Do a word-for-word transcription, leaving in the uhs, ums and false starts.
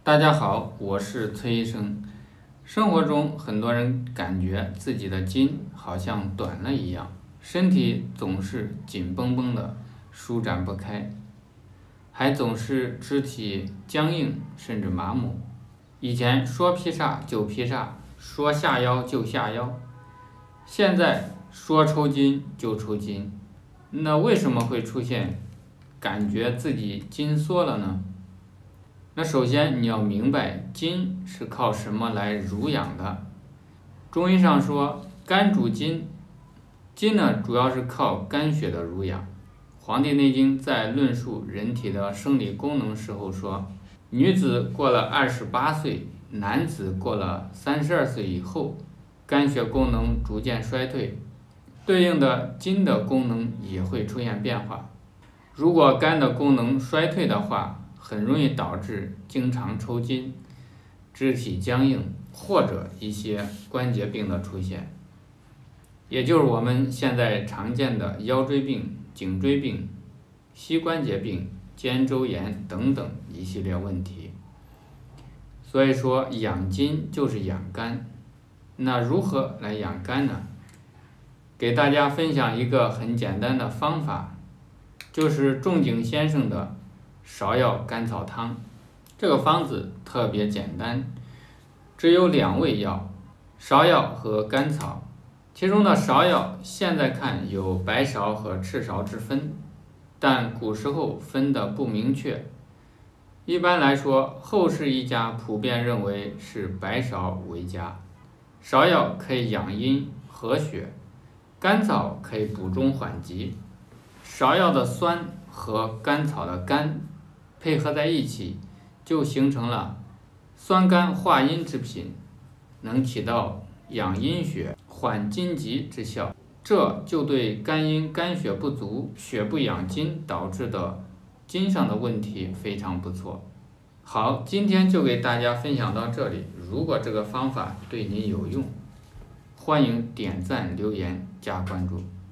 大家好，我是崔医生。生活中很多人感觉自己的筋好像短了一样，身体总是紧绷绷的，舒展不开，还总是肢体僵硬甚至麻木。以前说劈叉就劈叉，说下腰就下腰，现在说抽筋就抽筋。那为什么会出现感觉自己筋缩了呢？那首先你要明白筋是靠什么来濡养的。中医上说肝主筋，筋呢主要是靠肝血的濡养。黄帝内经在论述人体的生理功能时候说，女子过了二十八岁，男子过了三十二岁以后，肝血功能逐渐衰退，对应的筋的功能也会出现变化。如果肝的功能衰退的话，很容易导致经常抽筋、肢体僵硬或者一些关节病的出现，也就是我们现在常见的腰椎病、颈椎病、膝关节病、肩周炎等等一系列问题。所以说养筋就是养肝。那如何来养肝呢？给大家分享一个很简单的方法，就是仲景先生的芍药甘草汤。这个方子特别简单，只有两味药，芍药和甘草。其中的芍药现在看有白芍和赤芍之分，但古时候分得不明确。一般来说，后世医家普遍认为是白芍为佳。芍药可以养阴和血，甘草可以补中缓急。芍药的酸和甘草的甘配合在一起，就形成了酸甘化阴之品，能起到养阴血、缓筋急之效。这就对肝阴肝血不足、血不养筋导致的筋上的问题非常不错。好，今天就给大家分享到这里。如果这个方法对你有用，欢迎点赞、留言、加关注。